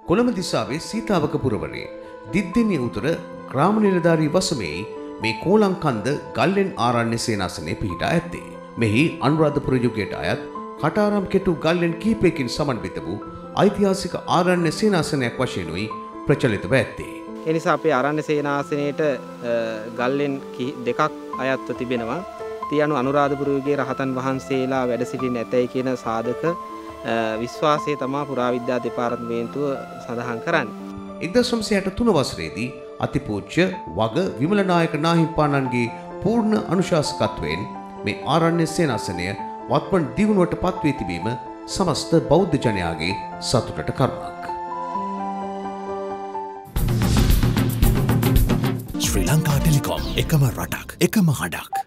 කොළඹ දිසාවේ සීතාවක පුරවරේ දිද්දෙනිය උතුර ග්‍රාම නිලධාරී වසමේ මේ කෝලංකන්ද ගල්ලෙන් ආරණ්‍ය සේනාසනය පිහිටා ඇත්තේ. මෙහි අනුරාධපුර යුගයට අයත් කටාරම් කෙටු ගල්ලෙන් කිහිපයකින් සමන්විත වූ ඓතිහාසික ආරණ්‍ය සේනාසනයක් වශයෙන්ුයි ප්‍රචලිතව ඇත්තේ. ඒ නිසා අපේ ආරණ්‍ය සේනාසනයේට ගල්ලෙන් දෙකක් අයත්ව තිබෙනවා. ඒ අනුව අනුරාධපුර යුගයේ රහතන් වහන්සේලා වැඩ සිටින ඇතැයි කියන සාධක විශ්වාසය තමයි පුරාවිද්‍යා දෙපාර්තමේන්තුව සඳහන් කරන්නේ. 1963 වසරේදී අතිපූජ්‍ය වග විමලනායක නාහිම්පාණන්ගේ පූර්ණ අනුශාසකත්වයෙන් මේ ආරණ්‍ය සේනාසනය වත්මන් දියුණුවට පත්වී තිබීම සමස්ත බෞද්ධ ජනයාගේ සතුටට කරුණක්. ශ්‍රී ලංකා ටෙලිකොම් එකම රටක් එකම හඬක්.